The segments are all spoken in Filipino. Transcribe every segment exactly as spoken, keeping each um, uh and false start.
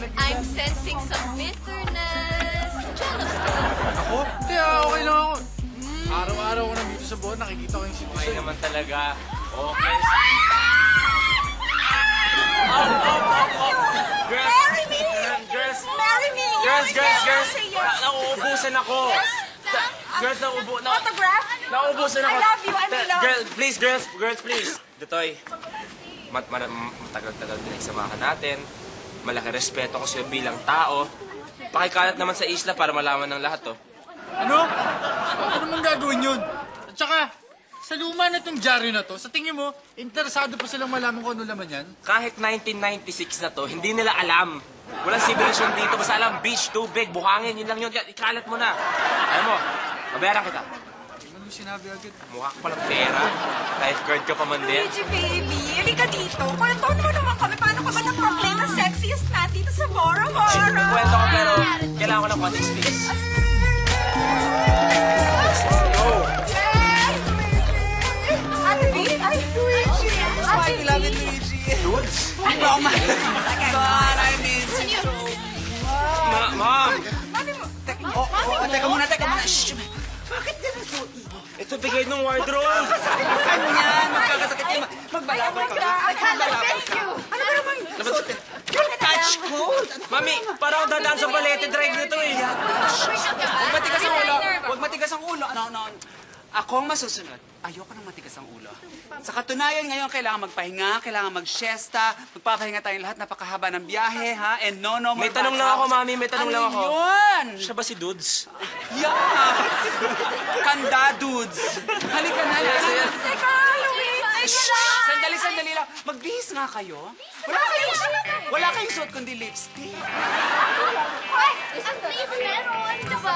I'm sensing some bitterness. Jealous. Ako? Kaya okay lang ako. Araw-araw ako nandito sa buwan, nakikita ko yung Okay citizen. naman talaga. Okay. Girls! Marry me! Girls! Marry me! Girls, girls, girls! Say yes. Na- Nauubusan ako. Ta- Girls, nauubo... Na Autograph? nauubusan ako. I love you, I'm in Ta- love. Girl, please, girls, girls, please. Dutoy, mat mat matagal-tagal pinagsamahan natin. Malaki respeto ko sa'yo bilang tao. Pakikalat naman sa isla para malaman ng lahat, oh. Ano? Ano naman gagawin yun? At saka, sa luma na itong dyaryo na to, sa tingin mo, interesado pa silang malaman kung ano laman yan? Kahit nineteen ninety-six na to, hindi nila alam. Walang civilization dito. Basta alam, beach, tubig, buhangin, yun lang yun. Ikalat mo na. Alam mo, mabayaran kita. Ano yung sinabi agad? Mukha ka palang pera. Lifeguard ka pa man din. Luigi, baby, halika dito. Kwentuhan mo naman kami. Paano ka ba ng problema sexiest na dito sa Bora Bora? Kwento ko pero kailangan ko ng konting space. Ate B? Ay, Luigi. Ate B. love it, Luigi. Dudes? Oh my God, I miss you so Ma Mom! Mami mo. Oh, oh, teka muna, teka muna. Shh! Bakit ganun suot mo? Ito bigay ng wardrobe! Sakit yan! Magkakasakit yan. Magbalabal ka ba? Magbalabal ka. Ano ba naman? Yung touch cold! Mami, parang dadaan sa balete drive nito eh. Huwag matigas ang ulo. Huwag matigas ang ulo. No, no. Ako ang masusunod. Ayoko nang matigas ang ulo. Sa katunayan ngayon, kailangan magpahinga, kailangan mag-siesta, magpapahinga tayong lahat, napakahaba ng biyahe, ha? And no, no more May tanong bad lang ako, habits. Mami, may tanong Ano lang ako. yun? Siya ba si Dudes? Yeah! Kanda, dudes! Halika na, halika na. Teka, Luigi. Shh! Sandali, sandali lang. Magbihis nga kayo. Wala kayong, wala kayong suot kundi lipstick. Ay, at least meron, diba?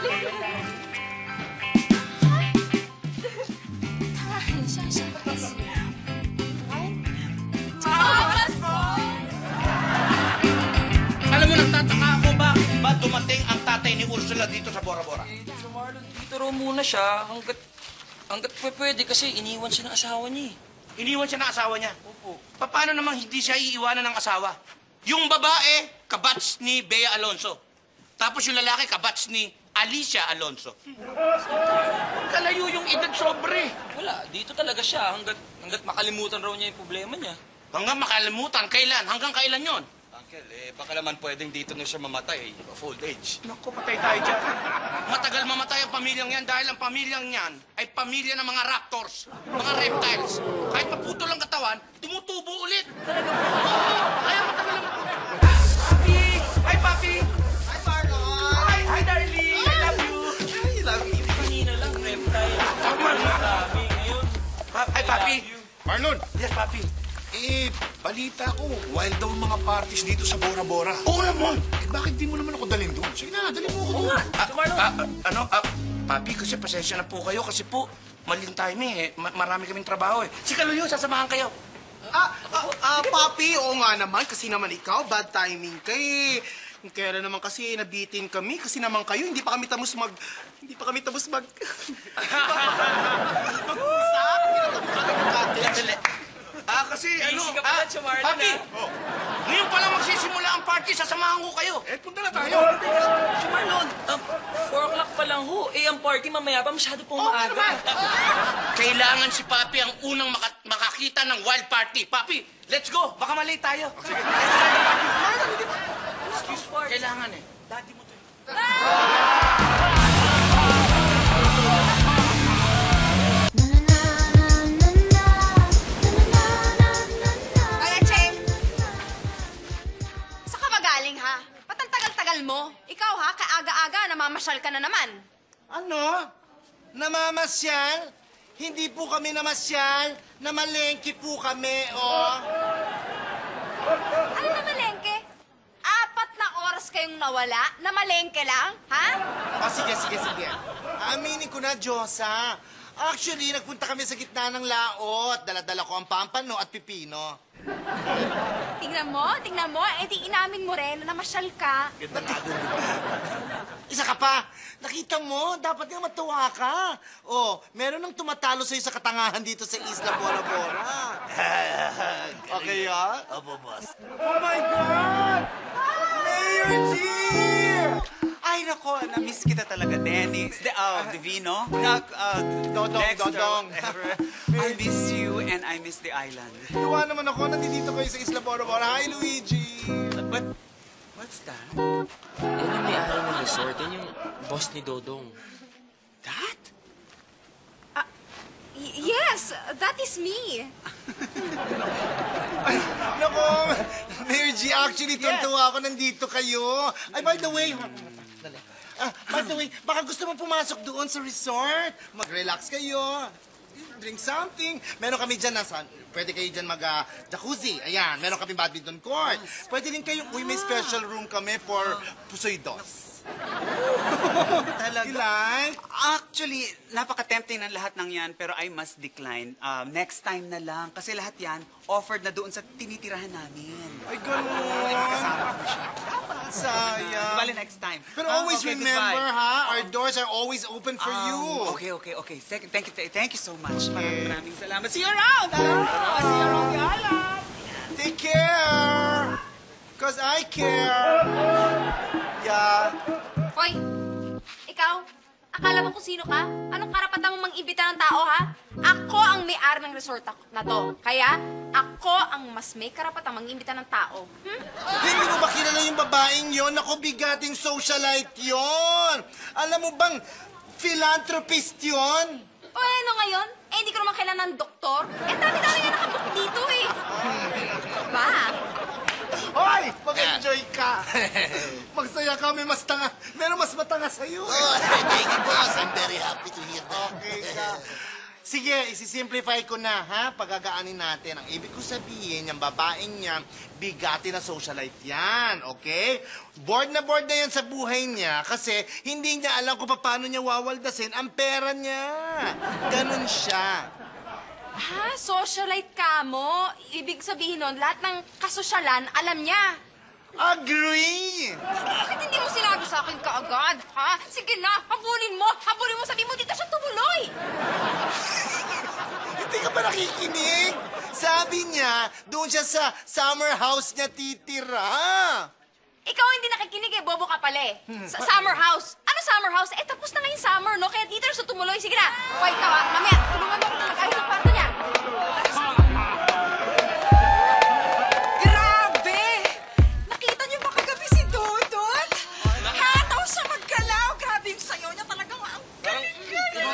Alam mo, nagtataka ako bakit ba dumating ang tatay ni Ursula dito sa Bora Bora? So Marlon, dito raw muna siya hanggat, hanggat pa pwede kasi iniwan siya ng asawa niya eh. Iniwan siya ng asawa niya. Opo. Paano namang hindi siya iiwanan ng asawa? Yung babae, kabats ni Bea Alonso. Tapos yung lalaki, kabats ni Alicia Alonso. Kalayo yung edad sobre. Wala, dito talaga siya hanggat, hanggat makalimutan raw niya yung problema niya. Hanggang makalimutan, kailan? Hanggang kailan yon? Uncle, eh, baka naman pwedeng dito na siya mamatay, of old age. Naku, patay tayo dyan. Matagal mamatay ang pamilyang yan dahil ang pamilyang yan ay pamilya ng mga raptors, mga reptiles. Kahit maputo lang katawan, tumutubo ulit. Talaga po? Oo, kaya matagal ang... Papi! Hi, Papi! Hi, Marlon! Hi, hi, darling! I love you! I love you. Kanina lang, reptile. Sabi ngayon. Pa- Hi, Papi! Marlon, Yes, Papi. eh, balita ko, wild daw ang mga parties dito sa Bora Bora. Oo naman! Eh, bakit di mo naman ako dalhin doon? Sige na, dalhin mo ako doon. Ah, ah, ah, ano, ah, Papi, kasi pasensya na po kayo kasi po, maling timing eh. Ma- marami kaming trabaho eh. Si Kaluyo, sasamahan kayo. Ah, ah, ah, papi, oo nga naman. Kasi naman ikaw, bad timing ka eh. Kaya naman kasi nabitin kami. Kasi naman kayo, hindi pa kami tapos mag... Hindi pa kami tapos mag... Mag-usap. Hindi na tapos kami mag-cottage. Dali. Ah, kasi ano, Easy ka ah, pala, Chumarlon, Papi, ah. ngayon pa lang magsisimula ang party, sasamahan ko kayo. Eh, punta na tayo. Si Marlon, um, four o'clock pa lang ho. Eh, ang party mamaya pa masyado pong maaga. Kailangan si Papi ang unang maka- makakita ng wild party. Papi, let's go. Baka malate tayo. Sige. Excuse for Kailangan eh. Daddy mo to. Kaya, Che. Saan ka ba galing, ha? Ba't ang tagal-tagal mo? Ikaw, ha? Kaaga-aga, namamasyal ka na naman. Ano? Namamasyal? Hindi po kami namasyal. Namalengke po kami, oh. Ano na malengke? Apat na oras kayong nawala? Na malengke lang, ha? Ah, sige, sige, sige. Aminin ko na, Diyosa. Actually, nagpunta kami sa gitna ng laot. Dala-dala ko ang pampano at pipino. Tingnan mo, tingnan mo. Eh, di inamin mo rin na namasyal ka. Ganda nga doon, di ba? Isa ka pa. Nakita mo, dapat nga matuwa ka. Oh, meron nang tumatalo sa'yo sa katangahan dito sa Isla Bora Bora. Okay, ah? Opo, boss. Oh my God! Mayor G! Ay, nako, na-miss kita talaga, Dennis. De, uh, Divino? Nak, uh, Dodong, Dexter, Dodong. whatever. I miss you and I miss the island. Tuwa naman ako, nandito kayo sa Isla Bora Bora. Hi, Luigi! But, what's that? Yan yung may-ari ng resort. Yan yung boss ni Dodong. That? Y- yes, that is me. Nako, Mayor G, actually, tuntua ako nandito kayo. Ay, by the way, ah, by the way, baka gusto mo pumasok doon sa resort. Mag-relax kayo. Drink something. Meron kami dyan nasa, pwede kayo dyan mag-jacuzzi. Ayan, meron kami badminton court. Pwede din kayong, uy, may special room kami for pusoy dos. Talaga? You like? Actually, napaka-tempting ng lahat ng yan, pero I must decline. Uh, next time na lang, kasi lahat yan offered na doon sa tinitirahan namin. Ay, ganun. Kasama ko siya. Sayang. Bali next time. But Ah, always okay, remember, goodbye. ha? Our doors are always open for Um, you. Okay, okay, okay. Second, thank you, thank you so much. Maraming maraming salamat. See you around! ah! See you around the island! Take care! Cause I care. Yeah. Hoy, ikaw, akala mo kung sino ka? Anong karapatan mo mang-imbita ng tao, ha? Ako ang may-ari ng resort ak- na to. Kaya, ako ang mas may karapatan mang-imbita ng tao. Hmm? Hindi mo ba kilala yung babaeng yon? Ako, bigating socialite yon. Alam mo bang philanthropist yon? O ano ngayon? Eh, hindi ko naman kailangan ng doktor. Eh, dami-dami nga nakabook dito, eh. Ba? Hoy! Mag-enjoy ka! Magsaya kami, mas tanga. Meron mas matanga sa'yo. Eh. Oh, thank you, boss. I'm very happy to hear that. Okay ka. Sige, isi-simplify ko na, ha? Pagagaanin natin. Ang ibig ko sabihin, yung babaeng niya, bigati na socialite yan, okay? Bored na bored na yan sa buhay niya kasi hindi niya alam kung paano niya wawaldasin ang pera niya. Ganon siya. Ha? Socialite ka mo? Ibig sabihin nun, lahat ng kasosyalan, alam niya. Agree! Bakit hindi mo sinabi sa akin kaagad, ha? Sige na, habulin mo! Habulin mo, sabi mo dito siya tumuloy! Hindi ka ba nakikinig? Sabi niya, doon siya sa summer house niya titira. Ikaw hindi nakikinig eh, bobo ka pala eh. Sa summer house. Ano summer house? Eh, tapos na nga yung summer, no? Kaya dito na siya tumuloy. Sige na, fight ka, ha? Mamaya, tulungan mo kung mag-ayos ang kwarto niya. Grabe! Nakita niyo ba kagabi si Dodot? Hataw siya maggalaw. Grabe yung sayo niya talagang ang galing-galing.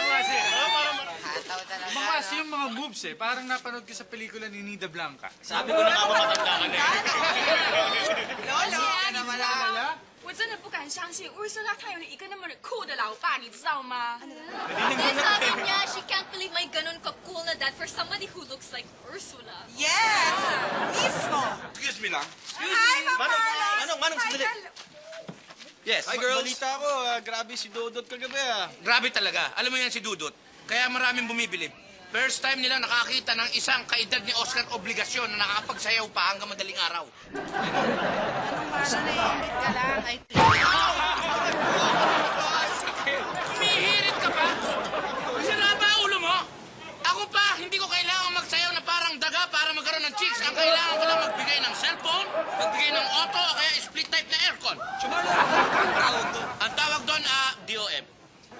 Mga kasi yung mga moves eh. Parang napanood ko sa pelikula ni Nida Blanca. Sabi ko na nga matanda ka na eh. Lolo, 你知道吗？我真的不敢相信，乌苏拉她有一个那么酷的老爸，你知道吗？ Hindi sabi niya, she can't believe may ganun ka-cool na dad for somebody who looks like Ursula. Yes! Mismo! Excuse me lang. Hi, Mama Carlos! Manong, Manong, sandali. Yes. Hi, girls. Balita ko, ah, grabe si Dodot kagabi ah. Grabe talaga. Alam mo yan si Dudut. Kaya maraming bumibilib. First time nila nakakita ng isang kaedad ni Oscar Obligasyon na nakakapagsayaw pa hanggang madaling araw. ka lang, I Humihirit ka pa? Sira ba ulo mo? Ako pa, hindi ko kailangan magsayaw na parang daga para magkaroon ng chicks. Ang kailangan ko lang magbigay ng cellphone, magbigay ng auto o kaya split type na aircon. Ang tawag doon, ah, D O M.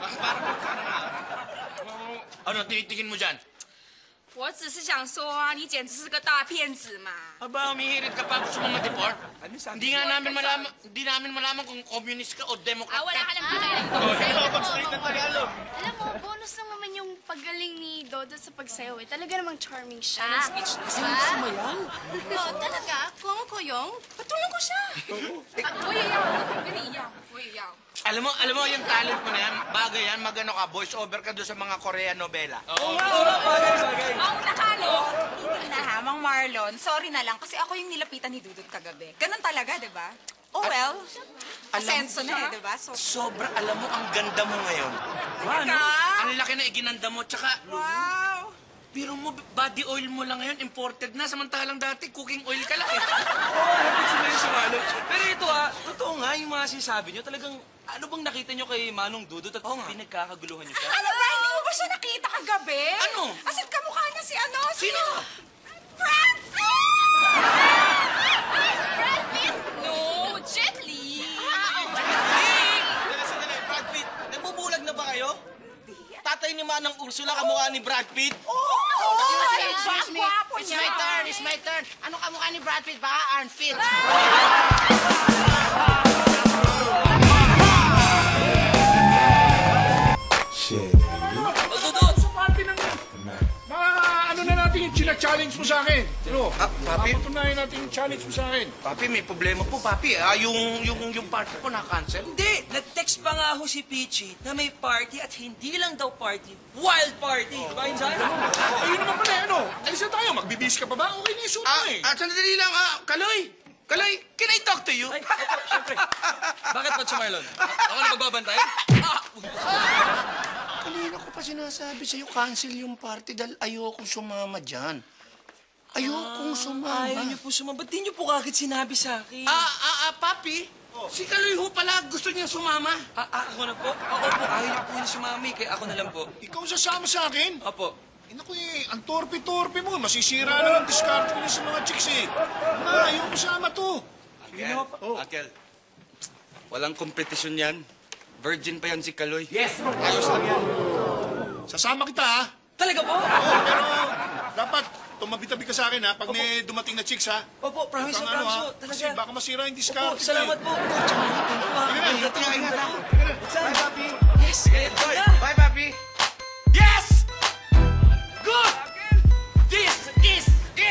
Ano, tinitingin mo dyan? 我只是想说啊，你简直是个大骗子嘛！ Aba, humihirit ka pa. Gusto mo ma-deport? Hindi nga namin malaman, hindi namin malaman kung communist ka o democrat Ah, wala ka ka. nang pinailan. Alam mo, bonus lang naman yung paggaling ni Dodo sa pagsayaw eh. Talaga namang charming siya. Anong speech na Diba? Oo, talaga. Kung ako yung, patulong ko siya. 我也要，我跟你一样，我也要。 Alam mo, alam mo yung talent mo na yan, bagay yan, magano ka, voice over ka doon sa mga Korean novela. Mauna ka, no? Hindi na ha, Mang Marlon. Sorry na lang kasi ako yung nilapitan ni Dudut kagabi. Ganun talaga, di ba? Oh well, asenso na eh, di ba? So, Sobra, alam mo, ang ganda mo ngayon. Talaga? Ang laki na iginanda mo, tsaka, Wow! pero mo, body oil mo lang ngayon, imported na, samantalang dati, cooking oil ka lang eh. Pero ito ah, totoo nga yung mga sinasabi nyo. Talagang, ano bang nakita nyo kay Manong Dudut at pinagkakaguluhan nyo siya? Ano ba? Hindi mo ba siya nakita kagabi? Ano? Asan kamukha niya si ano? Si... Sino? Francis! No, Jet Li. tatay ni Manang Ursula kamukha ni Brad Pitt? Excuse me. It's my turn. It's my turn. Ano kamukha ni Brad Pitt? Baka Arn Fit. Dudut! Mga ano na natin yung china-challenge mo sa akin? Ano? Ah, papi? Papatunayan natin yung challenge mo sa akin. Papi, may problema po, papi. Ah, yung, yung, yung party ko na-cancel. Hindi! Nag-text pa nga ho si Peachy na may party at hindi lang daw party, wild party! Diba yun sa'yo? Ayun naman pala, ano? Alis na tayo. Magbibis ka pa ba? Okay na yung suit mo Ah, eh. ah, sandali lang, ah, Kaloy! Kaloy, can I talk to you? Ay, opo, syempre. Bakit po, Marlon? Ako na magbabantay? Ah! Kanina ko pa sinasabi sa'yo, cancel yung party dahil ayokong sumama dyan. Ayokong sumama. Ayaw niyo po sumama. Ba't di niyo po kagad sinabi sa akin? Ah, ah, ah, papi, si Kaloy ho pala gusto niya sumama. Ah, ah, ako na po? Ako po, ayaw niyo po niya sumami, kaya ako na lang po. Ikaw sasama sa akin? Opo. Eh, naku eh, ang torpe-torpe mo. Masisira na ang discard ko sa mga chicks eh. Ma, ayaw kasama to. Uncle, Uncle, walang kompetisyon yan. Virgin pa yan si Kaloy. Yes, Ayos lang yan. Sasama kita ha. Talaga po? Oo, pero dapat tumabi-tabi ka sa akin ha pag may dumating na chicks ha. Opo, promise Kang na ano, promise ha? po. Talaga. Kasi baka masira yung Opo, discard. salamat po. Sige na, ingat ka, ingat ka. Bye, papi. Yes, kaya na. Bye, papi. Yes! Good! This is it!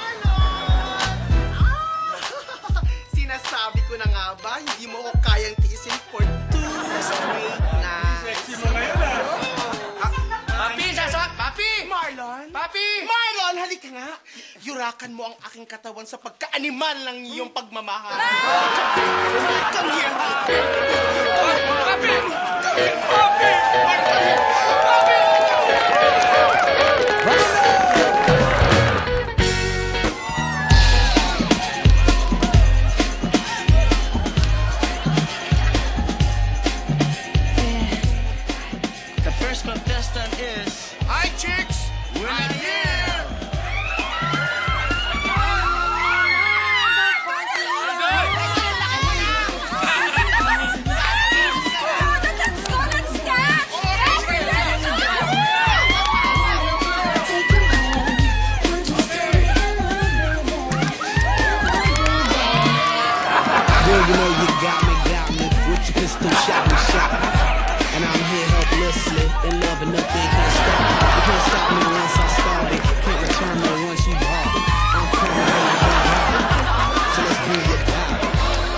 Sinasabi ko na nga ba, hindi mo ko kayang tiisin for two straight nights. Sexy mo ngayon ah. Papi, sasak! Papi! Marlon? Papi! Marlon, halika nga. Yurakan mo ang aking katawan sa pagka-animal ng iyong pagmamahal. Come here. Papi! Papi! The first contestant is... Hi chicks! We're here! Let's go, let's dance! Girl, you know you got me, got me. With your pistol, shot me, shot me. And I'm here helplessly, in love and nothing can't stop me. You can't stop me once I started, can't return me once you bought it. I'm coming, baby, don't hide it. So let's do it about it.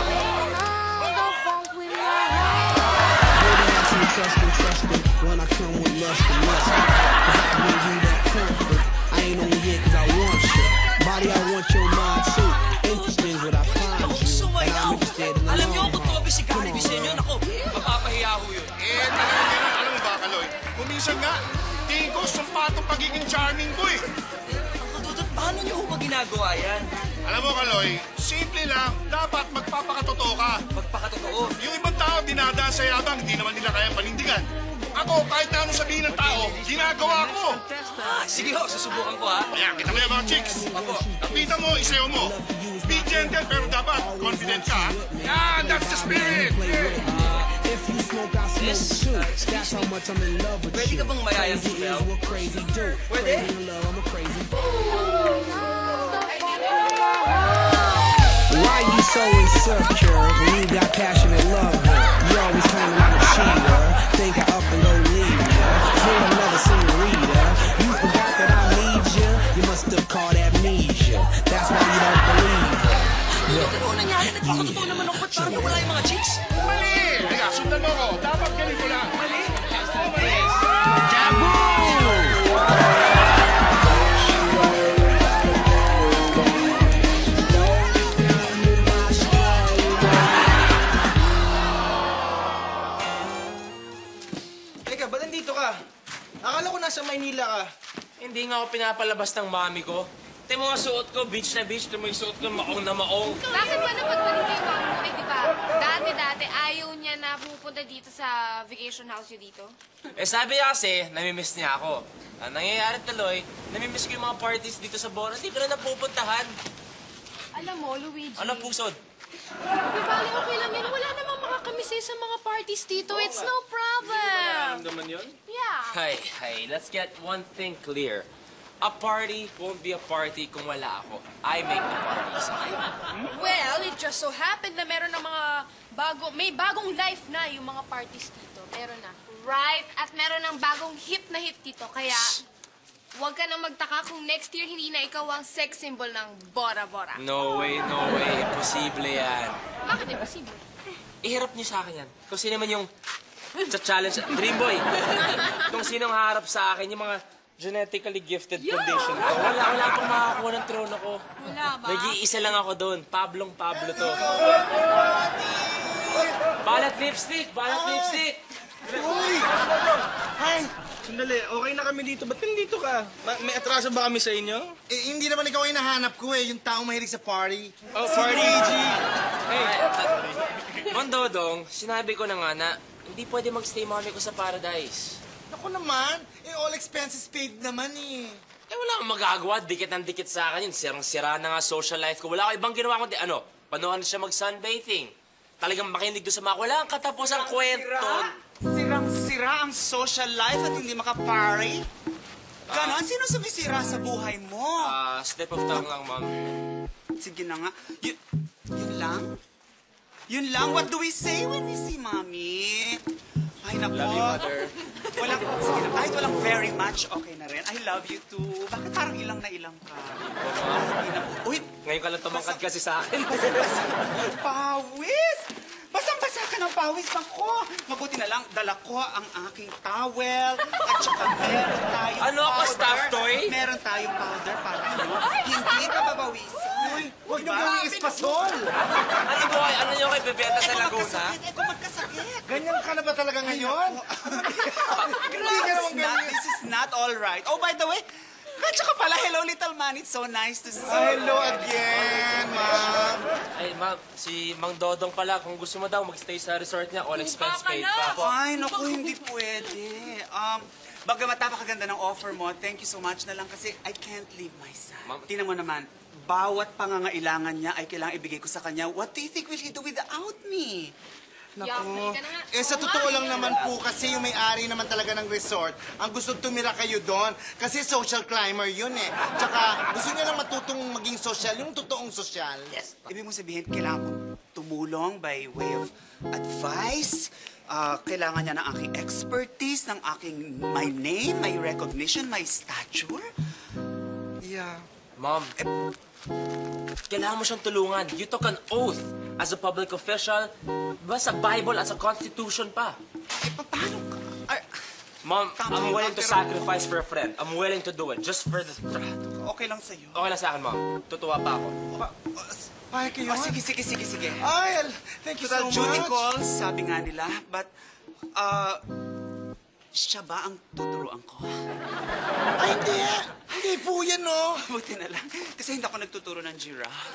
Baby, have some trust and trust it when I come with lust and lust. Cause I bring you that comfort. I ain't only here cause I want you. Body, I want your mind too. Interesting what I find you. And I'm interested in the Alam niyo long kung haul. Toby si Gary Visenyo, naku, mapapahiya ho yun. Eh, talagang ganun. Alam mo ba, Kaloy? Kuminsan nga, tingin ko sumpatong pagiging charming ko eh. Ang Dudut, paano niyo ho ba ginagawa yan? Alam mo, Kaloy, simple lang. Dapat magpapakatotoo ka. Magpakatotoo. Yung ibang tao dinadaan sa yabang, hindi naman nila kayang panindigan. Ako, kahit na ano sabihin ng tao, ginagawa ko. Ah, sige ho, susubukan ko ha. Ayan, kita mo yung mga chicks. Opo. Nakita mo, isayaw mo. Be gentle, pero dapat confident ka. Yan, that's the spirit. Yeah. If you smoke, I smoke too. That's how much I'm in love with Pwede you. ka bang mayayang Crazy is sumayaw? what crazy do. Pwede? Crazy in love, I'm a crazy Why you so insecure when you got passionate love? Huh? You always claiming I'm a cheater. Think I up and go leave ya for another senorita. You forgot that I need ya. You must have caught amnesia. That's why you don't believe her. Dudut, ano nangyari? Nagpakatotoo naman ako. Ba't parang nawala yung mga chicks? Mali! Kaya, sundan mo ko. Dapat ganito lang. Mali? Teka, ba't nandito ka? Akala ko nasa Maynila ka. Hindi nga ako pinapalabas ng mami ko. Ito yung mga suot ko, beach na beach. Ito yung suot ko, maong na maong. Bakit ka naman ganito yung mami mo? Eh, di ba? Dati-dati, ayaw niya na pupunta dito sa vacation house niyo dito. Eh sabi niya kasi, namimiss niya ako. Ang nangyayari tuloy, namimiss ko yung mga parties dito sa Bora. Hindi ko na napupuntahan. Alam mo, Luigi. Ano pusod? Di bali, okay lang yan. Wala namang makakamisay sa mga parties dito. It's no problem. naman yun? Yeah. Hey, hey, let's get one thing clear. A party won't be a party kung wala ako. I make the parties. Well, it just so happened na meron ng mga bago, may bagong life na yung mga parties dito. Meron na. Right? At meron ng bagong hip na hip dito. Kaya, huwag ka na magtaka kung next year hindi na ikaw ang sex symbol ng Bora Bora. No way, no way. Imposible yan. Bakit imposible? Ihirap niyo sa akin yan. Kung sino man yung sa challenge, Dream Boy. Kung sinong harap sa akin, yung mga genetically gifted condition ko. Wala, wala pang makakuha ng trono ko. Wala ba? Nag-iisa lang ako doon. Pablong Pablo to. Balat lipstick! Balat lipstick! Uy! Hi! Sandali, okay na kami dito. Ba't nandito ka? Ma- may atraso ba kami sa inyo? Eh, hindi naman ikaw ay nahanap ko eh, yung taong mahilig sa party. Oh, party! Hey, Mang Dodong, sinabi ko na nga na hindi pwede magstay mami ko sa paradise. Naku naman, eh all expenses paid naman eh. Eh, wala akong magagawa. Dikit ng dikit sa akin yun. Sirang-sira na nga social life ko. Wala ko ibang ginawa kundi, ano, panuhan siya mag-sunbathing. Talagang makinig doon sa mga, wala ang katapusang kwento. Sirang-sira ang social life at hindi makaparty? Ganon? Sino sumisira sa buhay mo? Ah, slip of tongue lang, ma'am. Sige na nga. Yun, yun lang? Yun lang? What do we say when we see Mommy? Ay, naku. Love you, mother. Walang, sige na, kahit walang very much, okay na rin. I love you too. Bakit parang ilang na ilang ka? Ay, naku. Uy, Ngayon ka lang tumangkad kasi sa akin. pawis! Basang-basa ka ng pawis ako. Mabuti na lang, dala ko ang aking towel. At saka meron tayong Ano ako, powder. stuffed toy? Meron tayong powder para ano? Hindi ka babawisan. Uy, Huwag niyo gawing espasol. Ano ba? Ano yung kay Bebeta sa Eko Laguna? magkasakit, eko magkasakit. Ganyan ka na ba talaga ngayon? Hindi ka This naman is not, ganyan. this is not all right. Oh, by the way, at saka pala, hello little man. It's so nice to see Oh, hello again, ma'am. Ay, ma'am, si Mang Dodong pala, kung gusto mo daw magstay sa resort niya, all expense paid pa ako. Ay, naku, hindi pwede. Um, bagamat napakaganda ng offer mo, thank you so much na lang kasi I can't leave my son. Ma'am- Tingnan mo naman, bawat pangangailangan niya ay kailangang ibigay ko sa kanya. What do you think will he do without me? Naku. Eh, sa totoo lang naman po, kasi yung may-ari naman talaga ng resort, ang gusto tumira kayo doon. Kasi social climber yun eh. Tsaka, gusto niya lang matutong maging social, yung totoong social. Yes. Ibig mo sabihin, kailangan ko tumulong by way of advice. Ah, kailangan niya ng aking expertise, ng aking my name, my recognition, my stature. Yeah. Ma'am, kailangan mo siyang tulungan. You took an oath as a public official, ba sa Bible, as a constitution pa. Eh, pa- paano ka? Ay, Ma'am, Tama I'm yun, willing to pero- sacrifice for a friend. I'm willing to do it just for the... okay lang sa'yo. Okay lang sa akin, ma'am. Tutuwa pa ako. Pahit kayo. Oh, sige, sige, sige, sige. Ay, thank you so Total duty much. calls, sabi nga nila, but, uh, siya ba ang tuturuan ko? Ay, hindi. Hindi po yan, no? Buti na lang. Kasi hindi ako nagtuturo ng giraffe.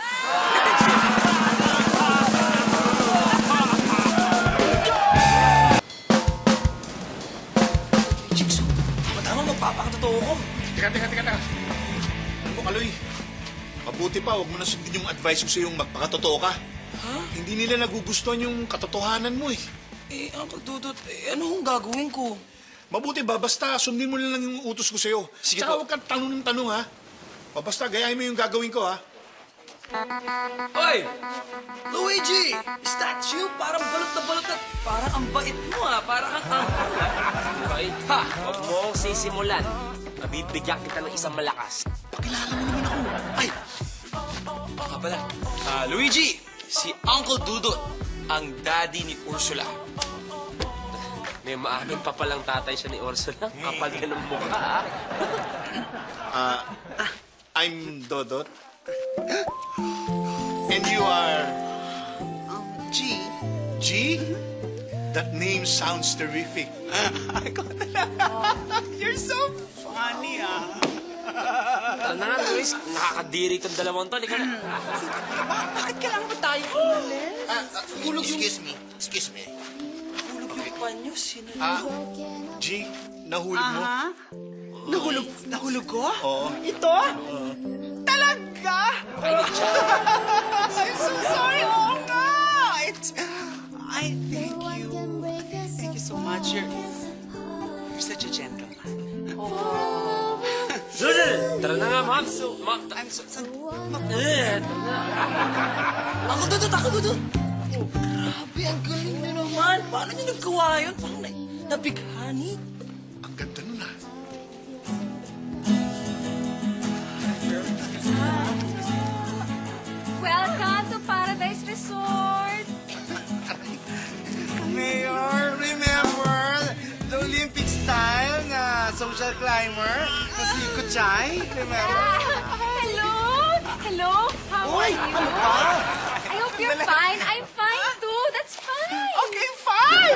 Chicks, madama magpapakatotoo ko. Teka, teka, teka, teka. Ano mo, Kaloy? Mabuti pa, huwag mo na sundin yung advice ko sa'yo yung magpakatotoo ka. Ha? Hindi nila nagugustuhan yung katotohanan mo eh. Eh, Uncle Dudut, eh, ano kung gagawin ko? Mabuti ba, basta sundin mo na lang yung utos ko sa'yo. Sige Tsaka po. huwag kang tanong ng tanong, ha? O basta, gayahin mo yung gagawin ko, ha? Oy! Luigi! Is that you? Parang balot na balot at parang ang bait mo ah. Parang ang... Okay? Ha! Huwag mo akong sisimulan. Mabibigyan kita ng isang malakas. Pakilala mo naman ako. Ay! Baka pala. Ah, Luigi! Si Uncle Dudut, ang daddy ni Ursula. May maamin pa palang tatay siya ni Ursula. Kapal ka ng mukha, ah. Ah, I'm Dodot. And you are... Um, G. G? That name sounds terrific. You're so funny, ah. Ano nga, Luis? Nakakadiri itong dalawang to. Ikaw na. Ba- bakit kailangan ba tayo umalis? Ah, ah, excuse me. Excuse me. Hulog yung panyo. Sino? Ah, G, nahulog mo? Aha. Nahulog, nahulog ko? Oo. Ito? Talaga? I'm so sorry. Oo nga. It's, I thank you. Thank you so much. You're, such a gentleman. Dudut! Tara na nga, ma'am. So, ma'am, I'm so... so eh, tara na. Ako, Dudut! Ako, Dudut! Grabe, ang galing nyo naman. Paano nyo nagkawa yun? Parang na, nabighani. Ang ganda nun ah. Welcome to Paradise Resort! Mayor, remember the Olympic style na social climber na si Kuchay? Remember? Hello? Hello? How Uy, are you? ano ba? I hope you're fine. I'm fine too. That's fine. Okay, fine!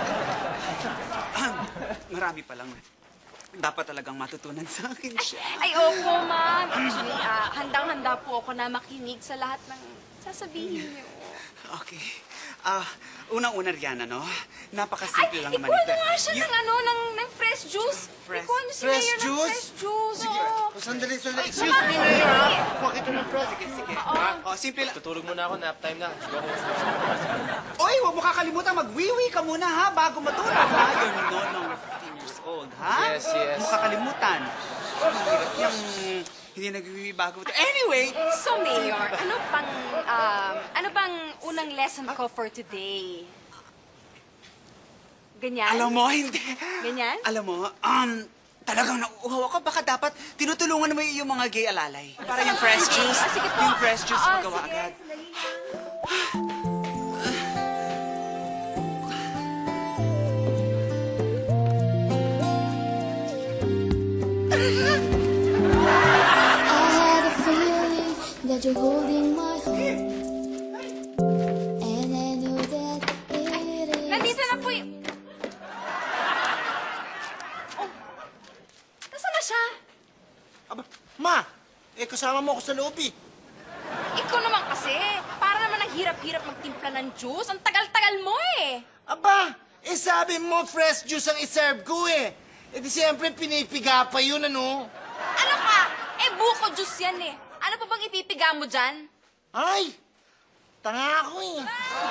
Marami pa lang. Dapat talagang matutunan sa akin siya. Ay, opo, ma'am. Actually, ah, handang-handa po ako na makinig sa lahat ng sasabihin niyo. Okay. Ah, unang-una Rihanna, no? Napakasimple lang naman ikuha ito. na nga siya You- ng ano, ng, ng fresh juice. Fresh- Ikuha niyo si fresh Mayor ng juice? fresh juice. Sige. Oo. O, sandali, sandali. Ay, Excuse me, sumali. Mayor. ah. Kuha kita ng press. Sige, sige. Oo. Oh, simple lang. Tutulog muna ako, nap time na. Sige ako. Oy, huwag mo kakalimutan, magwiwi ka muna, ha? Bago matulog, ha? You're no longer fifteen years old, ha? Yes, yes. Huwag mo kakalimutan. Yung hindi nagwiwi bago matulog. Anyway, So, Mayor, ano pang, um, ano bang unang lesson ko for today? Ganyan? alam mo, hindi. Ganyan? Alam mo, um, talagang nauuhaw ako. Baka dapat tinutulungan mo yung mga gay alalay. Para yung fresh juice, Ah, sige po. yung fresh juice, Oo, magawa sige. agad. Sandali lang. I had a feeling that you're holding my hand, and I knew that it is. Nandito na po yung... Oh. Nasaan na siya? Aba, ma, eh kasama mo ako sa loob eh. Ikaw naman kasi. Para naman ang hirap-hirap magtimpla ng juice. Ang tagal-tagal mo eh. Aba, eh sabi mo fresh juice ang iserve ko eh. Eh di siyempre pinipiga pa yun ano. Ano ka? Eh, buko juice yan eh. Ano pa bang ipipiga mo dyan? Ay, tanga ako eh.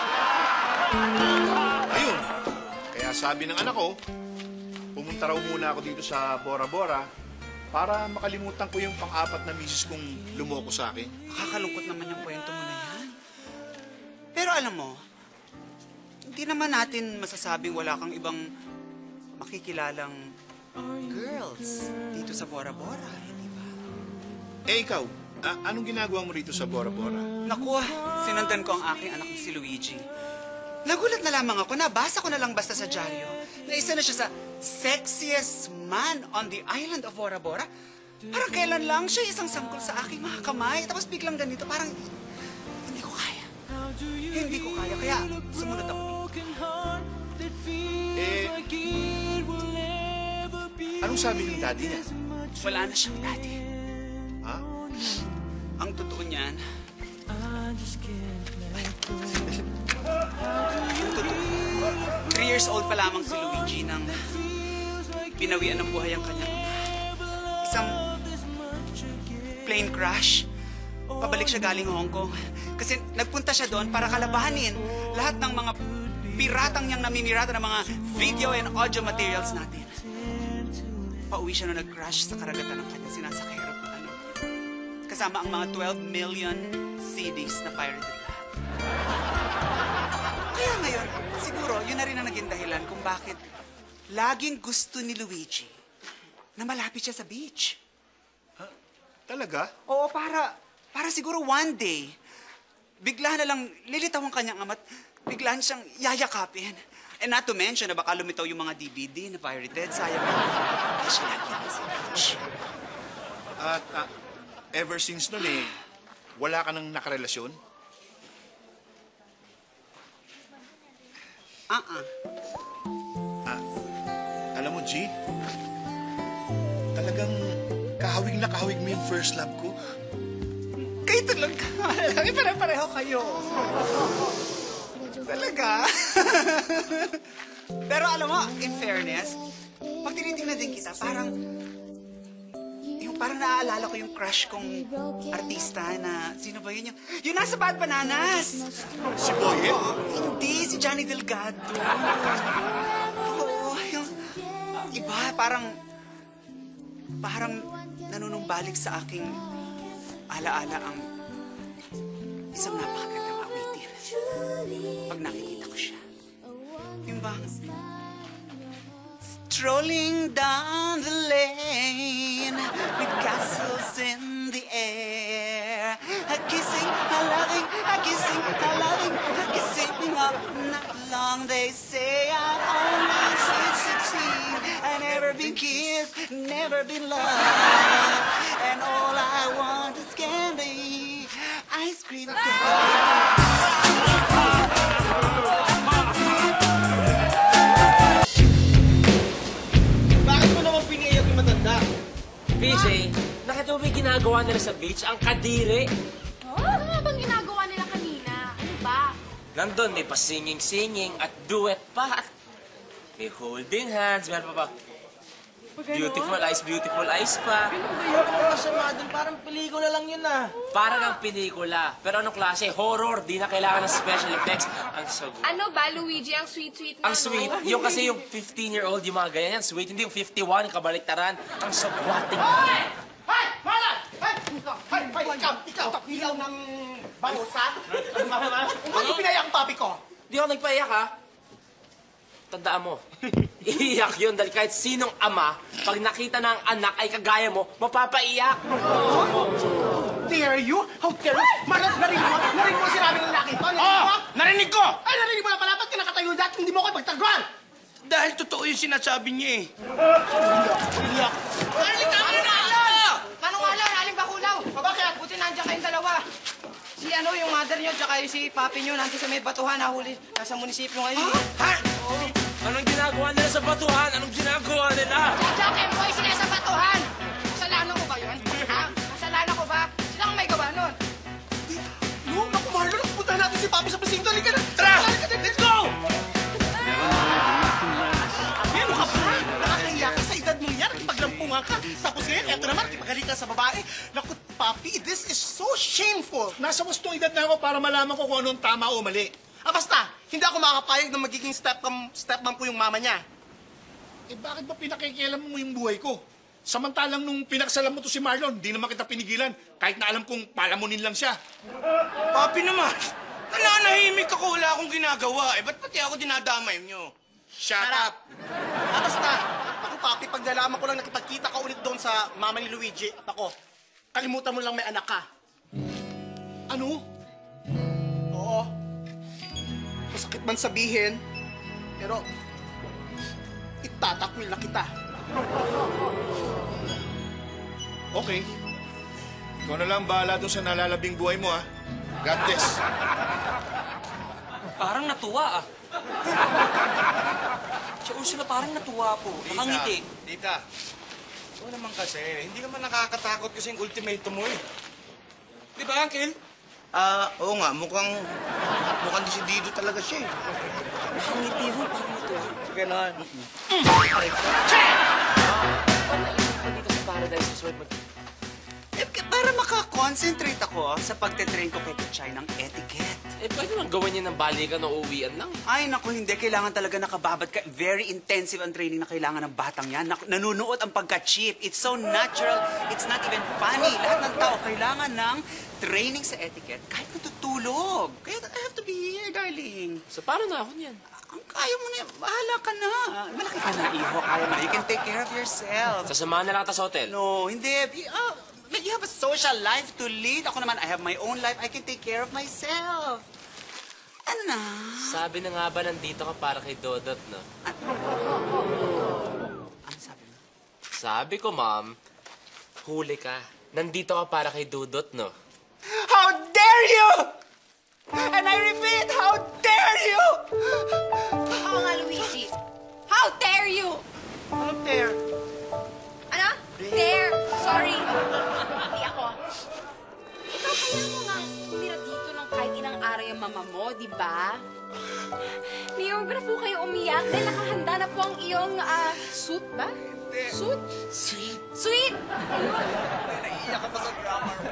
Ayun. Kaya sabi ng anak ko, pumunta raw muna ako dito sa Bora Bora para makalimutan ko yung pang-apat na misis kong lumoko sa akin. Nakakalungkot naman yung kwento mo na yan. Pero alam mo, hindi naman natin masasabing wala kang ibang makikilalang girls dito sa Bora Bora, hindi ba? Eh ikaw, a- anong ginagawa mo rito sa Bora Bora? Naku, sinundan ko ang aking anak na si Luigi. Nagulat na lamang ako, nabasa ko na lang basta sa dyaryo, na isa na siya sa sexiest man on the island of Bora Bora. Parang kailan lang siya isang sangkol sa aking mga kamay, tapos biglang ganito, parang hindi ko kaya. Hindi ko kaya, kaya sumunod ako dito. Eh, anong sabi ng daddy niya? Wala na siyang daddy. Ha? Ang totoo niyan, Three years old pa lamang si Luigi nang binawian ng buhay ang kanyang isang plane crash. Pabalik siya galing Hong Kong. Kasi nagpunta siya doon para kalabahanin lahat ng mga piratang niyang naminirata ng mga video and audio materials natin. Pauwi siya nung nag-crash sa karagatan ng kanyang sinasakay aeroplano. Kasama ang mga twelve million C Ds na pirated lahat. Kaya ngayon, siguro, yun na rin ang naging dahilan kung bakit laging gusto ni Luigi na malapit siya sa beach. Talaga? Oo, para, para siguro one day, bigla na lang lilitaw ang kanyang ama't biglaan siyang yayakapin. And not to mention na baka lumitaw yung mga D V D na pirated. Sayang na. Kaya siya lagi nasa beach. At ah, ever since nun eh, wala ka nang nakarelasyon? Ah-ah. Ah, alam mo, G, talagang kahawig na kahawig mo yung first love ko. Kayo talaga. Lagi pare-pareho kayo. Talaga? Pero alam mo, in fairness, pag tinitingnan din kita, parang, yung parang naaalala ko yung crush kong artista na, sino ba yun yung, yung nasa Bad Bananas. Si Boyet? Hindi, si Johnny Delgado. Oo, yung, iba, parang, parang nanunumbalik sa aking alaala ang isang napakagandang awitin. Pag nakikita ko siya. Yung bang, strolling down the lane with castles in the air, a kissing, a loving, a kissing, a loving, a kissing all night long. They say I'm only sixteen, I never been kissed, never been loved, and all I want is candy, ice cream candy. P J, nakita mo ba yung ginagawa nila sa beach? Ang kadiri! Oh, ano nga bang ginagawa nila kanina? Ano ba? Nandun, may pa-singing-singing at duet pa. At may holding hands, meron pa ba? Beautiful eyes, beautiful eyes pa. Pinagbayaw ko mga sama dun. Parang pelikula lang yun ah. Parang ang pelikula. Pero anong klase? Horror. Di na kailangan ng special effects. Ang sagot. Ano ba, Luigi? Ang sweet-sweet mo, Ang sweet. no? Yung kasi yung fifteen-year-old, yung mga ganyan. Sweet. Hindi yung fifty-one, kabaliktaran. Ang sagwating. Hoy! Hoy! Mala! Hoy! Hoy! Hoy! Ikaw! Ikaw! Ilaw ng bangusa? Kung ano pinaya ang papi ko? Di ako nagpaiyak, ha? Tandaan mo, iiyak yun dahil kahit sinong ama, pag nakita ng anak ay kagaya mo, mapapaiyak. Dare you? How dare you? Malat, narinig mo? Narinig mo ang sinabi ng lalaki ito? Narinig mo? Narinig ko! Ay, narinig mo na pala. Ba't ka nakatayo dati? Hindi mo ako magtagwan! Dahil totoo yung sinasabi niya eh. Iyak. Narinig ka mo na! Manong Alaw, naling bakulaw. O bakit? Buti nandiyan kayong dalawa. Si ano, yung mother nyo, tsaka yung si papi nyo, nandiyan sa may batuhan, nahuli. Nasa munisipyo ngayon. Ha? Anong ginagawa nila sa batuhan? Anong ginagawa nila? Jack and Boy, sila sa batuhan. Kasalanan ko ba yun? Ha? Kasalanan ko ba? Sila ang may gawa nun. No, naku, Marlon. Puntahan natin si papi sa presinto. Halika na. Tara! Let's go! Ano ka ba? Nakakahiya ka sa edad mo yan. Nakipaglampungan ka. Tapos ngayon, eto naman, nakipagaling ka sa babae. Naku, papi, this is so shameful. Nasa wastong edad na ako para malaman ko kung anong tama o mali. Ah, basta, hindi ako makakapayag na magiging stepmom, stepmom ko yung mama niya. Eh bakit ba pinakikialam mo yung buhay ko? Samantalang nung pinaksalan mo to si Marlon, di naman kita pinigilan. Kahit na alam kong palamunin lang siya. Papi naman, nananahimik ako, wala akong ginagawa. Eh, ba't pati ako dinadamay nyo? Shut up! Ah, basta, ako papi, pag nalaman ko lang nakipagkita ka ulit doon sa mama ni Luigi, at ako, kalimutan mo lang may anak ka. Ano? Oo. Masakit man sabihin, pero itatakwil na kita. Okay. Ikaw na lang bahala doon sa nalalabing buhay mo, ha? God bless. Parang natuwa, ah. Si Ursula parang natuwa po. Nakangiti. Tita, oo naman kasi. Hindi naman nakakatakot kasi yung ultimatum mo eh. Di ba, Uncle? Ah, oo nga. Mukhang, mukhang desidido talaga siya eh. Nakangiti ho, parang natuwa. Ganon. Dito sa Paradise Resort, mag- Eh, para makakonsentrate ako sa pagtitrain ko kay Kuchay ng etiquette. eh, pwede lang gawin niya ng balikan o uwian lang. Ay, naku, hindi. Kailangan talaga nakababad ka. Very intensive ang training na kailangan ng batang yan. Nak- nanunuot ang pagka-cheap. It's so natural. It's not even funny. Lahat ng tao kailangan ng training sa etiquette kahit natutulog. Kaya I have to be here, darling. So, paano na ako niyan? Ang kaya mo na yan. Bahala ka na. Malaki ka na, iho. Kaya mo na. You can take care of yourself. Sasamahan na lang kita sa hotel. No, hindi. Uh, you have a social life to lead. Ako naman, I have my own life. I can take care of myself. Ano na? Sabi na nga ba nandito ka para kay Dodot, no? Ano sabi mo? Sabi ko, ma'am, huli ka. Nandito ka para kay Dudot, no? How dare you! And I repeat, how dare you! Oo nga, Luigi. How dare you? How dare? Ano? Dare. Sorry. Hindi ako. Ikaw kaya mo nga tumira dito ng kahit ilang araw yung mama mo, di ba? Mayor, ba na po kayo umiyak dahil nakahanda na po ang iyong ah, suit ba? Suit? Sweet. Sweet! Naiiyak ka pa sa grammar mo.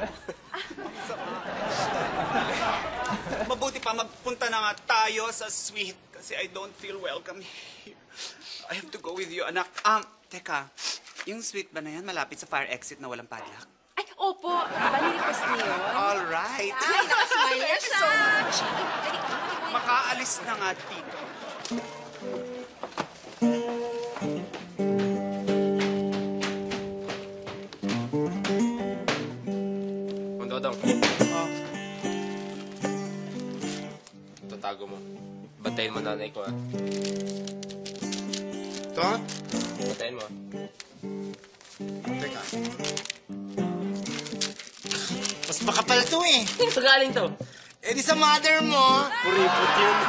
Mabuti pa magpunta na nga tayo sa suite kasi I don't feel welcome here. I have to go with you, anak. Um, Teka, yung suite ba na yan malapit sa fire exit na walang padlock? Ay, opo. Diba nirequest niyo yun? All right. Ay, nakasmile na siya. Makaalis na nga dito. Kung Dodong. Oh. Tatago mo. Bantayin mo nanay ko, ha? Ito? Bantayin mo, ha? Teka. Mas makapal to eh. Saan galing to? Eh di sa mother mo. Puripot yun.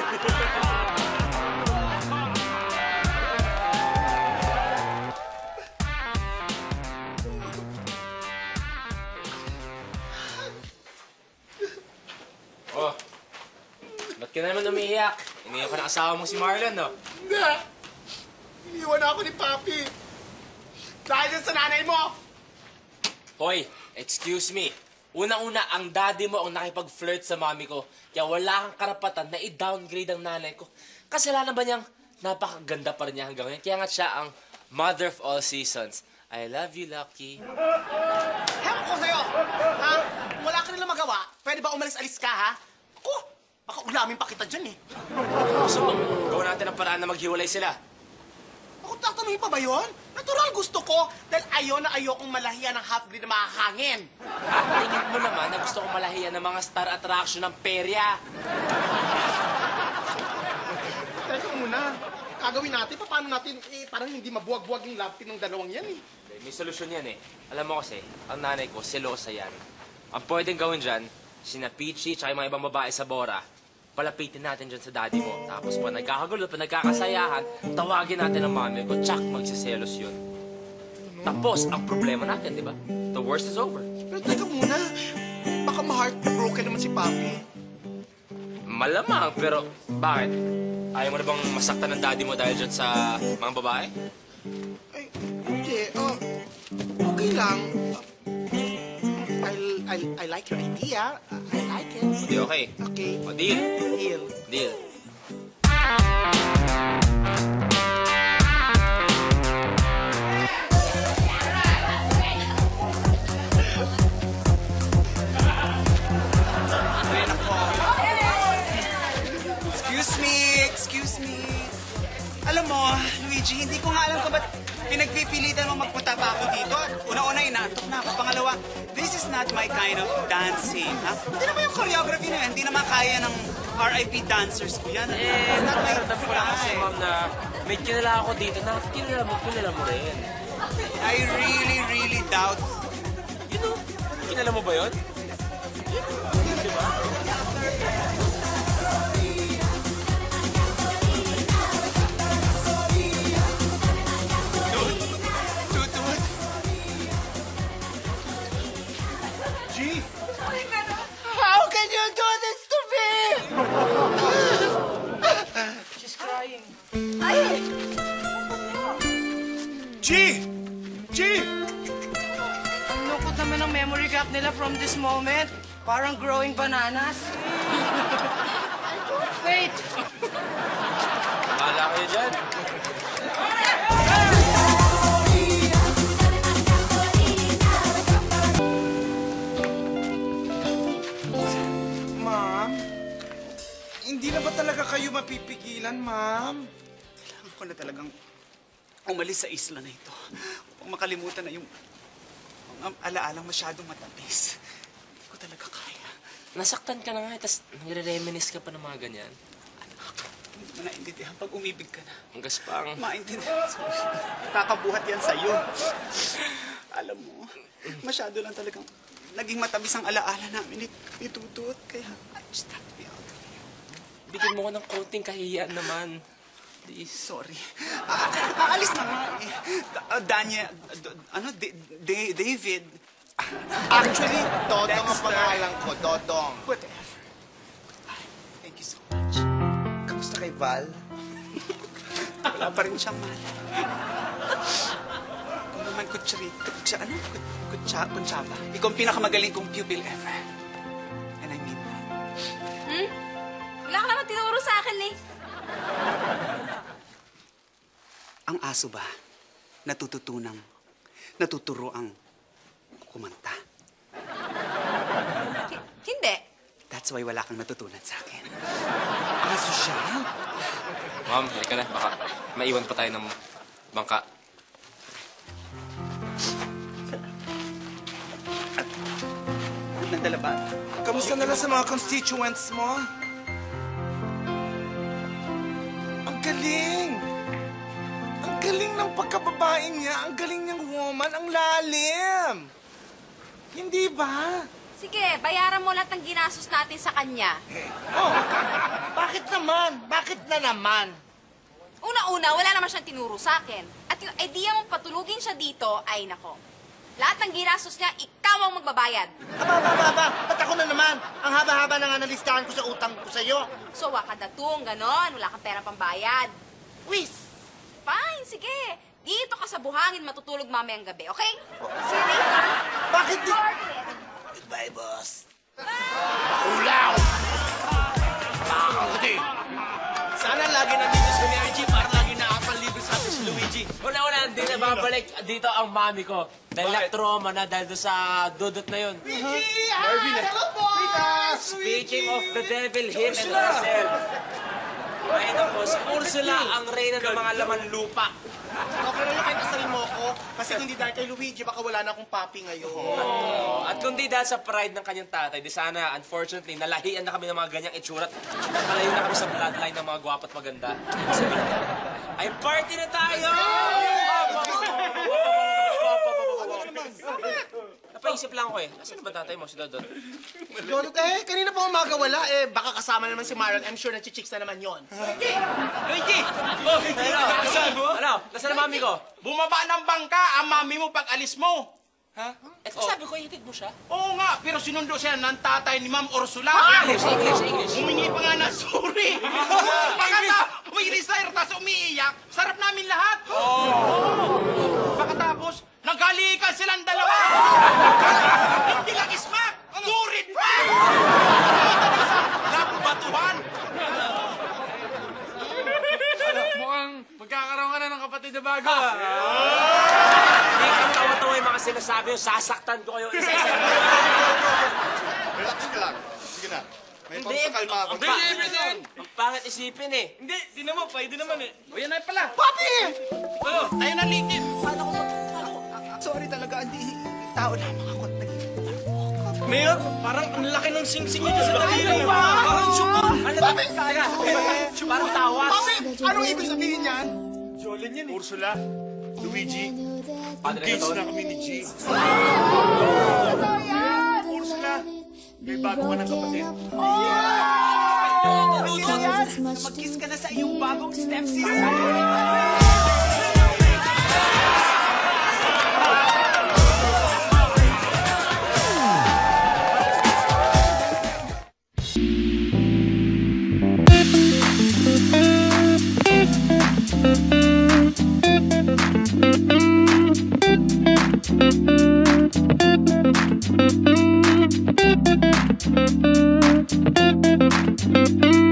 Oh, ba't ka naman umiiyak? Iniyak ka na asawa mo si Marlon, no? Hindi. Iniwan ako ni Papi. Dahil yan sa nanay mo. Hoy, excuse me. Unang-una, ang daddy mo ang nakipag-flirt sa mami ko. Kaya wala kang karapatan na i-downgrade ang nanay ko. Kasalanan ba niyang napakaganda pa rin niya hanggang ngayon? Kaya nga siya ang mother of all seasons. I love you, Lucky. Hewan ko sa'yo. Ha? Kung wala ka nilang magawa, pwede ba umalis-alis ka, ha? Ako, baka ulamin pa kita dyan, eh. Gusto mong gawin natin ang paraan na maghiwalay sila. Ako, tatanungin pa ba yun? Natural gusto ko dahil ayaw na ayaw kong malahiyan ng half-breed na makahangin. At tingin mo naman na gusto kong malahiyan ng mga star attraction ng perya. Teka muna. Gagawin natin, paano natin, eh, parang hindi mabuwag-buwag yung love team ng dalawang yan, eh. May solusyon yan eh. Alam mo kasi, ang nanay ko, selosa yan. Ang pwedeng gawin dyan, sina Peachy tsaka yung mga ibang babae sa Bora, palapitin natin dyan sa daddy mo. Tapos pa nagkakagulo, pa nagkakasayahan, tawagin natin ang mami ko, tsak, magsiselos yun. Tapos, ang problema natin, di ba? The worst is over. Pero teka muna, baka ma-heartbroken naman si Papi. Malamang, pero bakit? Ayaw mo na bang masaktan ng daddy mo dahil dyan sa mga babae? Ay, hindi. Uh, okay lang. I, I, I like your idea. I like it. Hindi, okay. Okay. O, deal. Deal. Deal. Excuse me, excuse me. Alam mo, Luigi, hindi ko nga alam kung ba't pinagpipilitan mo magpunta pa ako dito. Una-una, inaantok na ako. Pangalawa, this is not my kind of dancing, ha? Hindi naman yung choreography na yan. Hindi naman kaya ng R I P dancers ko yan. Eh, It's not my naramdam ko lang kasi, style. ma'am, na may kilala ako dito na kilala mo, kilala mo rin. I really, really doubt. You know, kilala mo ba yun? Di ba? G, how can you do this to me? She's crying. Ay! G! G! Ang lungkot naman ng memory gap nila from this moment. Parang growing bananas. Wait! Bahala kayo dyan. Ma'am, hindi na ba talaga kayo mapipigilan, ma'am? Kailangan ko na talagang umalis sa isla na ito. Upang makalimutan na yung mga alaalang masyadong matamis. Hindi ko talaga kaya. Nasaktan ka na nga, tapos nire-reminis ka pa ng mga ganyan. Hindi mo naintindihan pag umibig ka na. Ang gaspang. Maintindihan. Kakabuhat yan sa'yo. Alam mo, masyado lang talagang naging matamis ang alaala namin ni, ni Tutut. Kaya, I just have to be out of here. Bigyan mo ko ng konting kahiyaan naman. Please. Sorry. Ah, aalis na nga eh. Da- uh, Daniel, uh, d- ano, D- D- David. Actually, Dodong ang pangalan ko, Dodong. Whatever. Ay, thank you so much. Kamusta kay Val? Wala pa rin siyang malay. Kung naman kutsari, kutsa, ano? Kut- Kutsa, kuntsaba. Ikaw ang pinakamagaling kong pupil ever. And I mean that. Hmm? Wala ka naman tinuro sa akin, eh. Ang aso ba? natututunang, natuturo ang kumanta. H- hindi. That's why wala kang natutunan sa akin. Ang sosyal. Ma'am, halika na. Baka maiwan pa tayo ng bangka. Nandala ba? Kamusta na lang sa mga constituents mo? Ang galing! Ang galing ng pagkababae niya. Ang galing niyang woman. Ang lalim! Hindi ba? Sige, bayaran mo lahat ng ginastos natin sa kanya. Oh, bakit naman? Bakit na naman? Una-una, wala naman siyang tinuro sa akin. At yung idea mong patulugin siya dito, ay nako. Lahat ng ginastos niya, ikaw ang magbabayad. Aba, aba, aba, aba. Ba't ako na naman? Ang haba-haba na nga nalistahan ko sa utang ko sa'yo. So, wakadatong, ganon. Wala kang pera pambayad. Wis! Fine, sige. Dito ka sa buhangin matutulog mamayang gabi, okay? See you later. Bakit di... Goodbye, boss. Ulaw! Bakit? Sana lagi nandito si R G para lagi nakapalibre sa atin si Luigi. Wala-wala, hindi na babalik dito ang mami ko. Dahil na-trauma na dahil doon sa dudot na yun. Luigi! Hello po! Speaking of the devil, him and herself. Ay, naku, si Ursula ang reyna ng mga laman lupa. Okay na lang kahit asalin mo ako. Kasi kung di dahil kay Luigi, baka wala na akong papi ngayon. Oh, at kung di dahil sa pride ng kanyang tatay, di sana, unfortunately, nalahian na kami ng mga ganyang itsura. Malayo na kami sa bloodline ng mga gwapo at maganda. Sabihin niya, ay party na tayo! Napaisip lang ko eh. Asan ba tatay mo, si Dodot? Dodot, eh, kanina pa umaga wala. Eh, baka kasama naman si Marlon. I'm sure na chichicks na naman yon. Luigi! Ano? Ano? Nasaan ang mami ko? Bumaba ng bangka ang mami mo pag alis mo. Ha? Eh, sabi ko, ihatid mo siya. Oo nga, pero sinundo siya ng tatay ni Ma'am Ursula. English, English, English. Humingi pa nga na sorry. Pagkatapos, may resign, tapos umiiyak, sarap namin lahat. Pagkatapos, nagalikan silang dalawa. Hindi lang ismak, turid pa. Napabatuhan. Mukhang magkakaroon ka na ng kapatid na bago. Hindi kang tawa-tawa yung mga sinasabi yun. Sasaktan ko kayo isa-isa. Relax ka lang. Sige na. May Hindi. pagpakalma ako. Ang pangit, ang pangit isipin eh. Hindi, di naman, pwede naman eh. O yan ay pala. Papi! Ano? Tayo na ligid. Paano ko sorry talaga, hindi tao lamang ako at naging Mayor, parang ang laki ng sing-sing niyo sa daliri. Parang syukon. Ano ba? Kaya. Parang tawas. Papi, anong ibig sabihin yan? Jolin yan eh. Ursula, Luigi, Padre engaged Gaton. na kami ni G. Ursula, may bago ka ng kapatid. Mag-kiss ka na sa iyong bagong stepsister. Thank you.